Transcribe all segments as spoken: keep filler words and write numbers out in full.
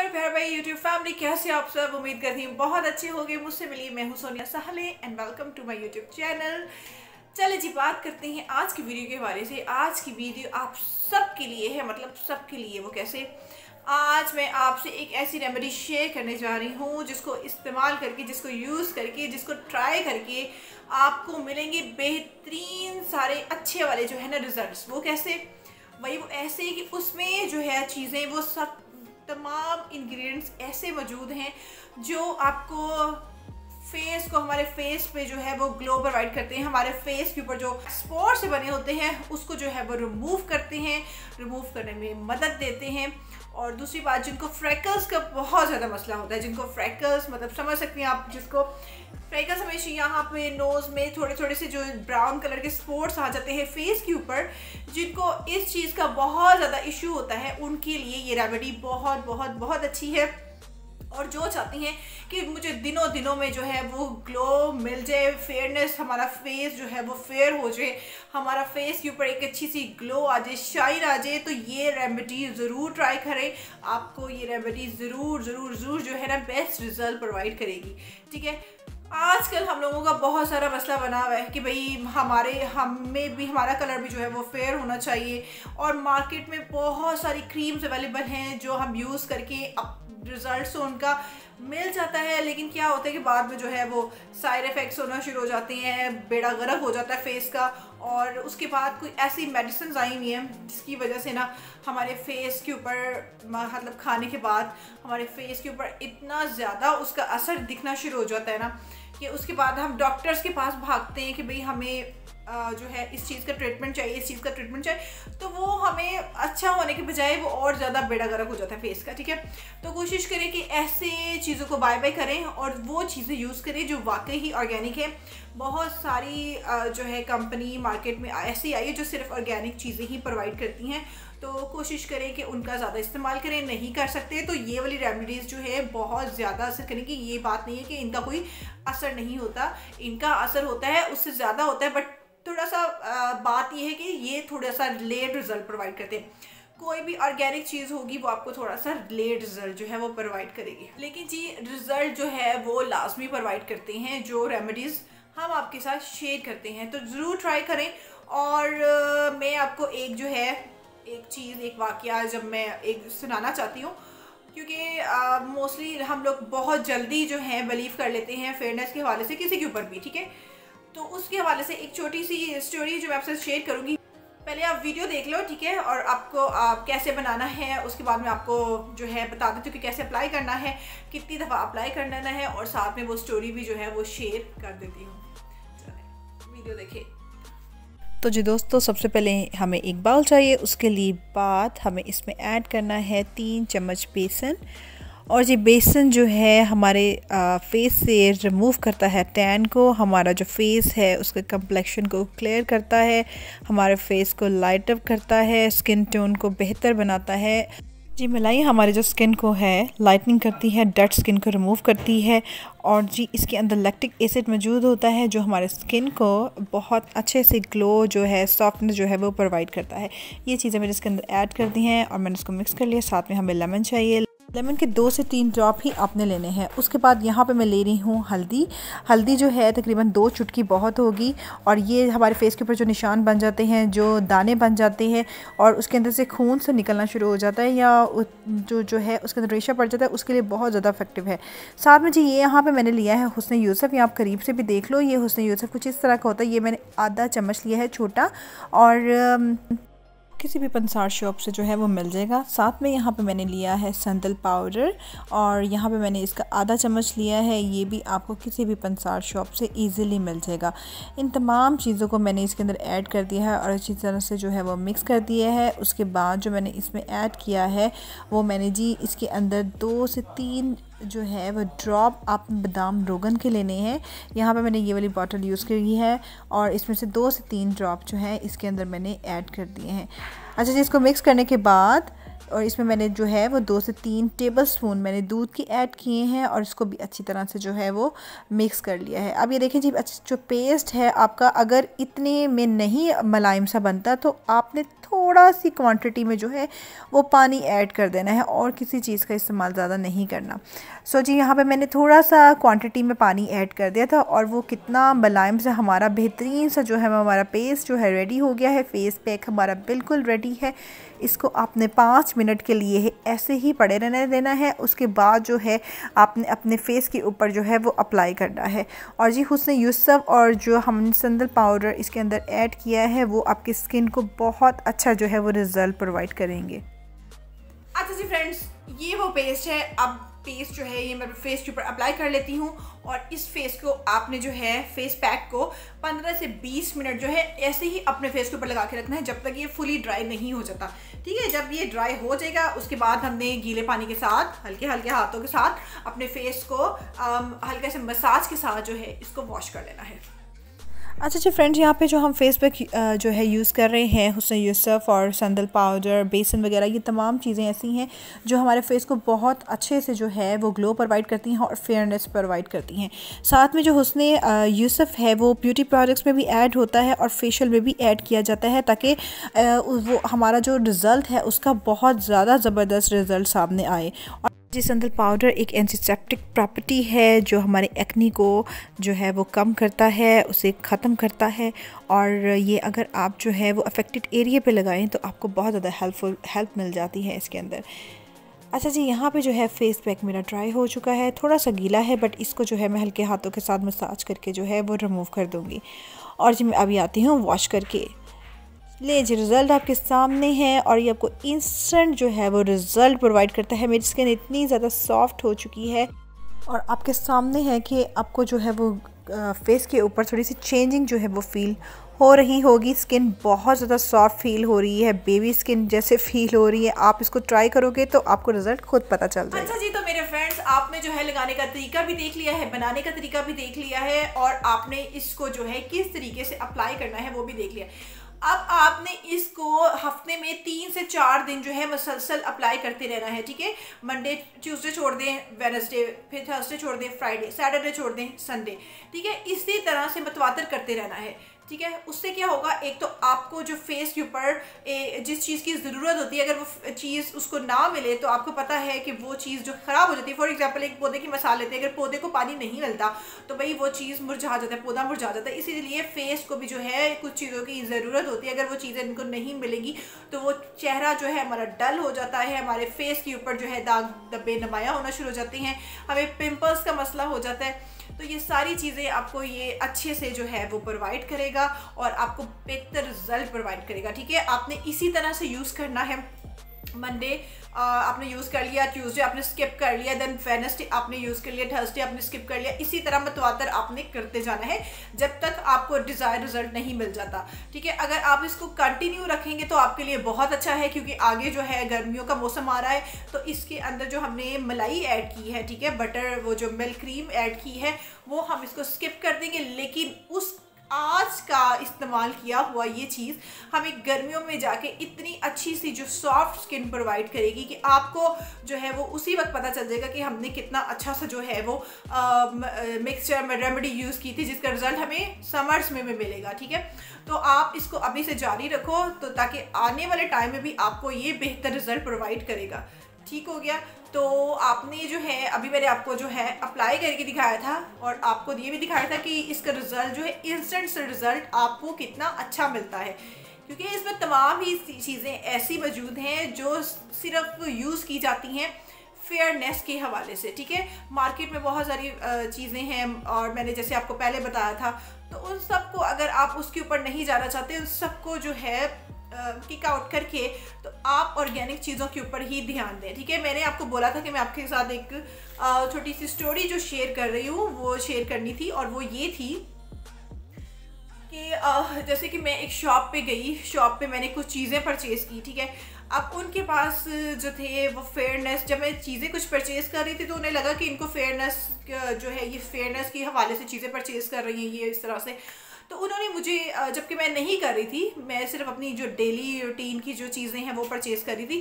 मेरे प्यारे भाई यूट्यूब फैमिली, कैसे आप सब? उम्मीद करती हूँ बहुत अच्छे होंगे। मुझसे मिली मैं हूँ Sonia Sahle and welcome to my YouTube channel. चले जी, बात करते हैं आज की वीडियो के हवाले से। आज की वीडियो आप सब के लिए है, मतलब सब के लिए। वो कैसे? आज मैं आपसे एक ऐसी रेमेडी शेयर करने जा रही हूँ जिसको इस्तेमाल करके, जिसको यूज़ करके, जिसको ट्राई करके आपको मिलेंगे बेहतरीन सारे अच्छे वाले जो है ना रिजल्ट्स। वो कैसे? वही वो ऐसे कि उसमें जो है चीज़ें, वो सब तमाम इंग्रेडिएंट्स ऐसे मौजूद हैं जो आपको फेस को, हमारे फेस पे जो है वो ग्लो प्रोवाइड करते हैं। हमारे फेस के ऊपर जो स्पॉट से बने होते हैं उसको जो है वो रिमूव करते हैं, रिमूव करने में मदद देते हैं। और दूसरी बात, जिनको फ्रैकल्स का बहुत ज़्यादा मसला होता है, जिनको फ्रैकल्स मतलब समझ सकते हैं आप, जिसको फ्रैकल्स हमेशा यहाँ पे नोज़ में थोड़े थोड़े से जो ब्राउन कलर के स्पॉट्स आ जाते हैं फेस के ऊपर, जिनको इस चीज़ का बहुत ज़्यादा इशू होता है, उनके लिए ये रेमेडी बहुत बहुत बहुत अच्छी है। और जो चाहती हैं कि मुझे दिनों दिनों में जो है वो ग्लो मिल जाए, फेयरनेस, हमारा फेस जो है वो फेयर हो जाए, हमारा फेस के ऊपर एक अच्छी सी ग्लो आ जाए, शाइन आ जाए, तो ये रेमेडी ज़रूर ट्राई करें। आपको ये रेमेडी ज़रूर ज़रूर ज़रूर जो है ना बेस्ट रिजल्ट प्रोवाइड करेगी। ठीक है, आजकल हम लोगों का बहुत सारा मसला बना हुआ है कि भाई हमारे हमें भी हमारा कलर भी जो है वो फेयर होना चाहिए। और मार्केट में बहुत सारी क्रीम्स अवेलेबल हैं जो हम यूज़ करके अब रिजल्ट्स उनका मिल जाता है, लेकिन क्या होता है कि बाद में जो है वो साइड इफ़ेक्ट्स होना शुरू हो जाते हैं, बेड़ा गर्क हो जाता है फेस का। और उसके बाद कोई ऐसी मेडिसिन आई हुई हैं जिसकी वजह से ना हमारे फेस के ऊपर, मतलब खाने के बाद हमारे फेस के ऊपर इतना ज़्यादा उसका असर दिखना शुरू हो जाता है ना कि उसके बाद हम डॉक्टर्स के पास भागते हैं कि भाई हमें आ, जो है इस चीज़ का ट्रीटमेंट चाहिए, इस चीज़ का ट्रीटमेंट चाहिए, तो वो हमें अच्छा होने के बजाय वो और ज़्यादा बेड़ा गर्क हो जाता है फेस का। ठीक है, तो कोशिश करें कि ऐसे चीज़ों को बाय बाय करें और वो चीज़ें यूज़ करें जो वाकई ही ऑर्गेनिक है। बहुत सारी आ, जो है कंपनी मार्केट में ऐसी आई है जो सिर्फ ऑर्गेनिक चीज़ें ही प्रोवाइड करती हैं, तो कोशिश करें कि उनका ज़्यादा इस्तेमाल करें। नहीं कर सकते तो ये वाली रेमेडीज़ जो है बहुत ज़्यादा असर करेंगी। ये बात नहीं है कि इनका कोई असर नहीं होता, इनका असर होता है, उससे ज़्यादा होता है, बट थोड़ा सा आ, बात यह है कि ये थोड़ा सा लेट रिजल्ट प्रोवाइड करते हैं। कोई भी ऑर्गेनिक चीज़ होगी वो आपको थोड़ा सा लेट रिजल्ट जो है वो प्रोवाइड करेगी, लेकिन जी रिजल्ट जो है वो लाजमी प्रोवाइड करते हैं जो रेमेडीज़ हम आपके साथ शेयर करते हैं। तो ज़रूर ट्राई करें। और आ, मैं आपको एक जो है एक चीज़, एक वाक़या जब मैं एक सुनाना चाहती हूँ, क्योंकि मोस्टली हम लोग बहुत जल्दी जो है बिलीव कर लेते हैं फेयरनेस के हवाले से किसी के ऊपर भी। ठीक है, तो उसके हवाले से एक छोटी सी स्टोरी जो मैं आपसे शेयर करूँगी। पहले आप वीडियो देख लो, ठीक है, और आपको आप कैसे बनाना है उसके बाद मैं आपको जो है बता देती हूँ कि कैसे अप्लाई करना है, कितनी दफ़ा अप्लाई करना है, और साथ में वो स्टोरी भी जो है वो शेयर कर देती हूँ। चलें वीडियो देखें। तो जी दोस्तों, सबसे पहले हमें एक बाउल चाहिए। उसके लिए बाद हमें इसमें ऐड करना है तीन चम्मच बेसन। और ये बेसन जो है हमारे आ, फेस से रिमूव करता है टैन को, हमारा जो फेस है उसके कम्प्लेक्शन को क्लियर करता है, हमारे फेस को लाइट अप करता है, स्किन टोन को बेहतर बनाता है। जी मलाई हमारे जो स्किन को है लाइटनिंग करती है, डेड स्किन को रिमूव करती है। और जी इसके अंदर लैक्टिक एसिड मौजूद होता है जो हमारे स्किन को बहुत अच्छे से ग्लो जो है, सॉफ्टनेस जो है वो प्रोवाइड करता है। ये चीज़ें मैंने इसके अंदर ऐड कर दी हैं और मैंने इसको मिक्स कर लिया। साथ में हमें लेमन चाहिए, लेमन के दो से तीन ड्रॉप ही आपने लेने हैं। उसके बाद यहाँ पे मैं ले रही हूँ हल्दी। हल्दी जो है तकरीबन दो चुटकी बहुत होगी। और ये हमारे फेस के ऊपर जो निशान बन जाते हैं, जो दाने बन जाते हैं और उसके अंदर से खून से निकलना शुरू हो जाता है, या जो जो है उसके अंदर रेशा पड़ जाता है, उसके लिए बहुत ज़्यादा इफेक्टिव है। साथ में जी ये यहाँ पर मैंने लिया है हुस्न यूसुफ। ये आप करीब से भी देख लो, ये हुस्न यूसुफ कुछ इस तरह का होता है। ये मैंने आधा चम्मच लिया है छोटा, और किसी भी पंसार शॉप से जो है वो मिल जाएगा। साथ में यहाँ पे मैंने लिया है संदल पाउडर, और यहाँ पे मैंने इसका आधा चम्मच लिया है। ये भी आपको किसी भी पंसार शॉप से इजीली मिल जाएगा। इन तमाम चीज़ों को मैंने इसके अंदर ऐड कर दिया है और अच्छी तरह से जो है वो मिक्स कर दिया है। उसके बाद जो मैंने इसमें ऐड किया है वो मैंने जी इसके अंदर दो से तीन जो है वो ड्रॉप आप बादाम रोगन के लेने हैं। यहाँ पे मैंने ये वाली बॉटल यूज़ की है और इसमें से दो से तीन ड्रॉप जो है इसके अंदर मैंने ऐड कर दिए हैं। अच्छा जी, इसको मिक्स करने के बाद और इसमें मैंने जो है वो दो से तीन टेबल स्पून मैंने दूध की ऐड किए हैं और इसको भी अच्छी तरह से जो है वो मिक्स कर लिया है। अब ये देखें जी, जो पेस्ट है आपका अगर इतने में नहीं मुलायम सा बनता तो आपने थोड़ा सी क्वांटिटी में जो है वो पानी ऐड कर देना है और किसी चीज़ का इस्तेमाल ज़्यादा नहीं करना। सो जी यहाँ पे मैंने थोड़ा सा क्वांटिटी में पानी ऐड कर दिया था और वो कितना मुलायम से हमारा बेहतरीन सा जो है हमारा पेस्ट जो है रेडी हो गया है। फेस पैक हमारा बिल्कुल रेडी है। इसको आपने पाँच मिनट के लिए ऐसे ही पड़े रहने देना है। उसके बाद जो है आपने अपने फेस के ऊपर जो है वो अप्लाई करना है। और जी हुस्न यूसुफ और जो हमने संदल पाउडर इसके अंदर ऐड किया है वो आपकी स्किन को बहुत अच्छा जो है वो रिज़ल्ट प्रोवाइड करेंगे। अच्छा जी फ्रेंड्स, ये वो पेस्ट है। अब पेस्ट जो है ये मैं फेस के ऊपर अप्लाई कर लेती हूँ और इस फेस को आपने जो है फेस पैक को पंद्रह से बीस मिनट जो है ऐसे ही अपने फेस के ऊपर लगा के रखना है जब तक ये फुली ड्राई नहीं हो जाता। ठीक है, जब ये ड्राई हो जाएगा उसके बाद हमने गीले पानी के साथ हल्के हल्के हाथों के साथ अपने फेस को हल्के से मसाज के साथ जो है इसको वॉश कर लेना है। अच्छा जी फ्रेंड्स, यहाँ पे जो हम फेस पैक जो है यूज़ कर रहे हैं हुस्न यूसुफ और संदल पाउडर, बेसन वगैरह, ये तमाम चीज़ें ऐसी हैं जो हमारे फेस को बहुत अच्छे से जो है वो ग्लो प्रोवाइड करती हैं और फेयरनेस प्रोवाइड करती हैं। साथ में जो हुस्न यूसुफ है वो ब्यूटी प्रोडक्ट्स में भी ऐड होता है और फेशियल में भी ऐड किया जाता है ताकि वो हमारा जो रिज़ल्ट है उसका बहुत ज़्यादा ज़बरदस्त रिज़ल्ट सामने आए। और जी संदल पाउडर एक एंटीसेप्टिक प्रॉपर्टी है जो हमारे एक्नी को जो है वो कम करता है, उसे ख़त्म करता है। और ये अगर आप जो है वो अफेक्टेड एरिया पे लगाएं तो आपको बहुत ज़्यादा हेल्पफुल हेल्प मिल जाती है इसके अंदर। अच्छा जी, यहाँ पे जो है फेस पैक मेरा ड्राई हो चुका है, थोड़ा सा गीला है बट इसको जो है मैं हल्के हाथों के साथ मसाज करके जो है वो रिमूव कर दूँगी। और जी मैं अभी आती हूँ वॉश करके। ले जी, रिज़ल्ट आपके सामने है और ये आपको इंस्टेंट जो है वो रिज़ल्ट प्रोवाइड करता है। मेरी स्किन इतनी ज़्यादा सॉफ्ट हो चुकी है और आपके सामने है कि आपको जो है वो फेस के ऊपर थोड़ी सी चेंजिंग जो है वो फील हो रही होगी। स्किन बहुत ज़्यादा सॉफ्ट फील हो रही है, बेबी स्किन जैसे फील हो रही है। आप इसको ट्राई करोगे तो आपको रिजल्ट खुद पता चल जाएगा। अच्छा जी, तो मेरे फ्रेंड्स, आपने जो है लगाने का तरीका भी देख लिया है, बनाने का तरीका भी देख लिया है और आपने इसको जो है किस तरीके से अप्लाई करना है वो भी देख लिया। अब आपने इसको हफ्ते में तीन से चार दिन जो है मुसलसल अप्लाई करते रहना है। ठीक है, मंडे ट्यूसडे छोड़ दें, वेडनेसडे, फिर थर्सडे छोड़ दें, फ्राइडे, सैटरडे छोड़ दें, संडे। ठीक है, इसी तरह से मतवातर करते रहना है। ठीक है, उससे क्या होगा, एक तो आपको जो फेस के ऊपर जिस चीज़ की ज़रूरत होती है अगर वो चीज़ उसको ना मिले तो आपको पता है कि वो चीज़ जो ख़राब हो जाती है। फॉर एग्जांपल एक पौधे की मिसाल लेते हैं, अगर पौधे को पानी नहीं मिलता तो भाई वो चीज़ मुरझा जाता है, पौधा मुरझा जाता है। इसीलिए फेस को भी जो है कुछ चीज़ों की ज़रूरत होती है। अगर वो चीज़ें इनको नहीं मिलेंगी तो वो चेहरा जो है हमारा डल हो जाता है, हमारे फेस के ऊपर जो है दाग धब्बे नुमायाँ होना शुरू हो जाते हैं, हमें पिम्पल्स का मसला हो जाता है। तो ये सारी चीज़ें आपको ये अच्छे से जो है वो प्रोवाइड करेगा और आपको बेहतर रिजल्ट प्रोवाइड करेगा। ठीक है, आपने इसी तरह से यूज़ करना है। मंडे आपने यूज़ कर लिया, ट्यूसडे आपने स्किप कर लिया, देन वेडनेसडे आपने यूज़ कर लिया, थर्सडे आपने स्किप कर लिया। इसी तरह मतवातर आपने करते जाना है जब तक आपको डिज़ायर रिजल्ट नहीं मिल जाता। ठीक है, अगर आप इसको कंटिन्यू रखेंगे तो आपके लिए बहुत अच्छा है, क्योंकि आगे जो है गर्मियों का मौसम आ रहा है तो इसके अंदर जो हमने मलाई ऐड की है, ठीक है, बटर, वो जो मिल्क क्रीम ऐड की है वो हम इसको स्किप कर देंगे। लेकिन उस आज का इस्तेमाल किया हुआ ये चीज़ हमें गर्मियों में जाके इतनी अच्छी सी जो सॉफ्ट स्किन प्रोवाइड करेगी कि आपको जो है वो उसी वक्त पता चल जाएगा कि हमने कितना अच्छा सा जो है वो मिक्सचर में रेमेडी यूज़ की थी, जिसका रिजल्ट हमें समर्स में भी मिलेगा। ठीक है, तो आप इसको अभी से जारी रखो तो ताकि आने वाले टाइम में भी आपको ये बेहतर रिजल्ट प्रोवाइड करेगा। ठीक हो गया, तो आपने जो है अभी मैंने आपको जो है अप्लाई करके दिखाया था और आपको ये भी दिखाया था कि इसका रिज़ल्ट जो है इंस्टेंट रिज़ल्ट आपको कितना अच्छा मिलता है, क्योंकि इसमें तमाम ही चीज़ें ऐसी मौजूद हैं जो सिर्फ यूज़ की जाती हैं फेयरनेस के हवाले से। ठीक है, मार्केट में बहुत सारी चीज़ें हैं और मैंने जैसे आपको पहले बताया था, तो उन सबको अगर आप उसके ऊपर नहीं जाना चाहते, उन सबको जो है किक आउट करके तो आप ऑर्गेनिक चीज़ों के ऊपर ही ध्यान दें। ठीक है, मैंने आपको बोला था कि मैं आपके साथ एक छोटी सी स्टोरी जो शेयर कर रही हूँ वो शेयर करनी थी, और वो ये थी कि जैसे कि मैं एक शॉप पे गई, शॉप पे मैंने कुछ चीज़ें परचेज़ की। ठीक है, अब उनके पास जो थे वो फेयरनेस, जब मैं चीज़ें कुछ परचेज़ कर रही थी तो उन्हें लगा कि इनको फेयरनेस जो है ये फेयरनेस के हवाले से चीज़ें परचेज़ कर रही हैं ये इस तरह से। तो उन्होंने मुझे, जबकि मैं नहीं कर रही थी, मैं सिर्फ अपनी जो डेली रूटीन की जो चीज़ें हैं वो परचेज़ कर रही थी,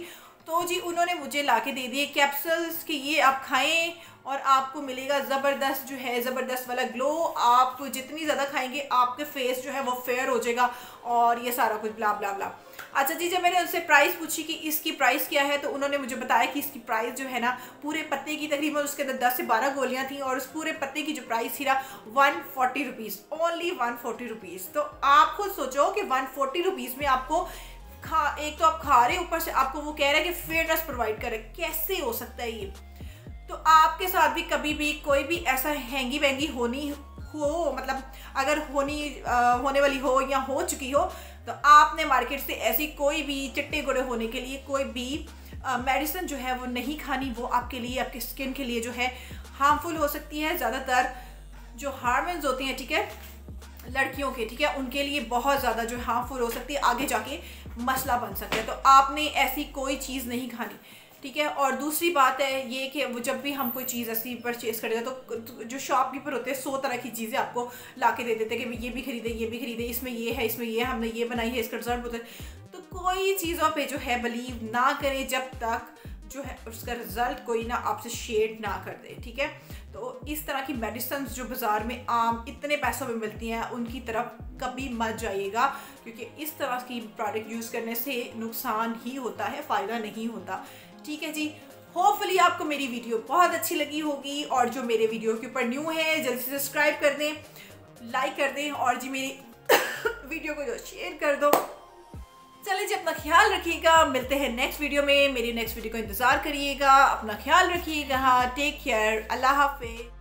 तो जी उन्होंने मुझे ला के दे दिए कैप्सूल्स कि ये आप खाएं और आपको मिलेगा ज़बरदस्त जो है ज़बरदस्त वाला ग्लो। आप जितनी ज़्यादा खाएंगे आपके फेस जो है वो फेयर हो जाएगा और ये सारा कुछ ब्ला ब्ला ब्ला। अच्छा जी, जब मैंने उनसे प्राइस पूछी कि इसकी प्राइस क्या है तो उन्होंने मुझे बताया कि इसकी प्राइस जो है ना पूरे पत्ते की तकरीबन उसके अंदर दस से बारह गोलियां थी और उस पूरे पत्ते की जो प्राइस थी ना one forty rupees, only one forty rupees. तो आप खुद सोचो कि वन फोर्टी रुपीज़ में आपको खा एक तो आप खा रहे, ऊपर से आपको वो कह रहा है कि फेयरनेस प्रोवाइड करे। कैसे हो सकता है ये? तो आपके साथ भी कभी भी कोई भी ऐसा हैंगी वैंगी होनी हो, मतलब अगर होनी आ, होने वाली हो या हो चुकी हो, तो आपने मार्केट से ऐसी कोई भी चिट्टे गुड़े होने के लिए कोई भी मेडिसिन जो है वो नहीं खानी। वो आपके लिए, आपकी स्किन के लिए जो है हार्मफुल हो सकती है। ज़्यादातर जो हार्मोन्स होती हैं, ठीक है, लड़कियों के, ठीक है, उनके लिए बहुत ज़्यादा जो हार्मफुल हो सकती है, आगे जाके मसला बन सकता है। तो आपने ऐसी कोई चीज़ नहीं खानी, ठीक है। और दूसरी बात है ये कि वो जब भी हम कोई चीज़ ऐसी परचेज़ करेंगे तो जो शॉपकीपर होते हैं सौ तरह की चीज़ें आपको ला के दे देते हैं कि ये भी खरीदे, ये भी खरीदे, इसमें ये है, इसमें ये हमने ये बनाई है, इसका रिजल्ट होता है। तो कोई चीज़ों पे जो है बिलीव ना करें जब तक जो है उसका रिजल्ट कोई ना आपसे शेयर ना कर दे, ठीक है। तो इस तरह की मेडिसिन जो बाज़ार में आम इतने पैसों में मिलती हैं उनकी तरफ कभी मत जाइएगा, क्योंकि इस तरह की प्रोडक्ट यूज़ करने से नुकसान ही होता है, फ़ायदा नहीं होता, ठीक है जी। होपफुली आपको मेरी वीडियो बहुत अच्छी लगी होगी और जो मेरे वीडियो के ऊपर न्यू है जल्दी से सब्सक्राइब कर दें, लाइक कर दें और जी मेरी वीडियो को जो शेयर कर दो। चलिए जी, अपना ख्याल रखिएगा, मिलते हैं नेक्स्ट वीडियो में। मेरी नेक्स्ट वीडियो का इंतज़ार करिएगा, अपना ख्याल रखिएगा, टेक केयर, अल्लाह हाफिज़।